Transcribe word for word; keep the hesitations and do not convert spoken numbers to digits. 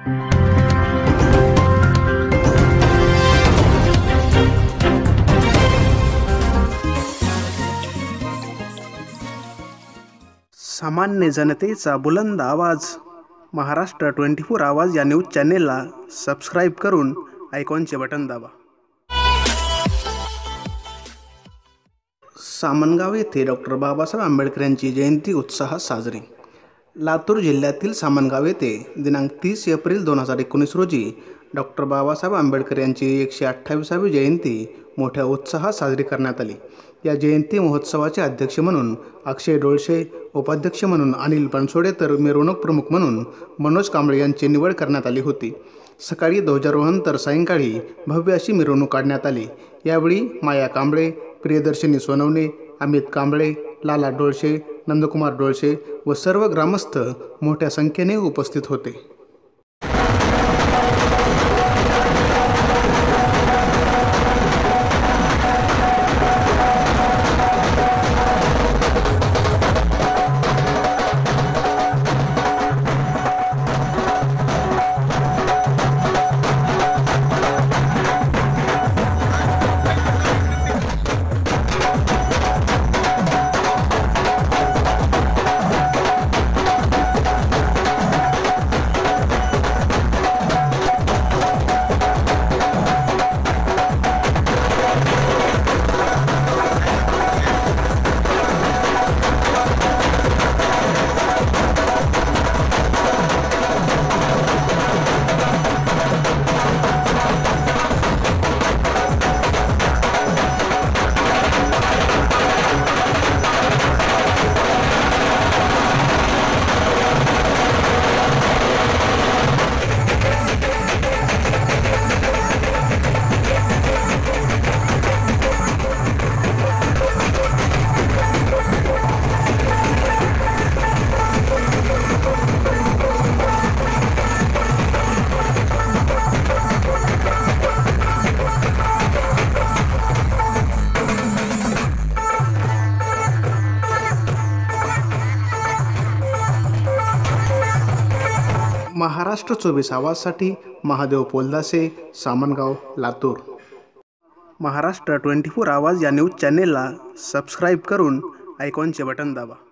सामान्य जनतेचा बुलंद आवाज महाराष्ट्र ट्वेंटी फोर आवाज या न्यूज चॅनेलला सबस्क्राईब करून आयकॉनचे बटन दाबा। सामनगाव येथे डॉक्टर बाबासाहेब आंबेडकर यांची जयंती उत्साहात साजरी। लातूर जिल्ह्यातील सामनगाव येथे दिनांक तीस एप्रिल दोन हजार एकोणीस रोजी डॉक्टर बाबासाहेब आंबेडकर यांची एकशे अठ्ठावीसावी जयंती मोठ्या उत्साहात साजरी करण्यात आली। या जयंती महोत्सवाचे अध्यक्ष म्हणून अक्षय डोळशे, उपाध्यक्ष म्हणून अनिल बनसोडे तर मिरवणूक प्रमुख म्हणून मनोज कांबळे यांची निवड करण्यात आली होती। सकाळी ध्वजारोहण तर सायंकाळी भव्य अशी मिरवणूक काढण्यात आली। यावेळी माया कांबळे, प्रियदर्शनी सोनवणे, अमित कांबळे, लाला डोळशे, नंदकुमार डोळशे व सर्व ग्रामस्थ मोठ्या संख्येने उपस्थित होते। महाराष्ट्र चोवीस आवाजसाठी महादेव पोलदासे, सामनगाव, लातूर। महाराष्ट्र ट्वेंटी फोर आवाज या न्यूज चॅनेलला सबस्क्राईब करून आयकॉनचे बटन दाबा।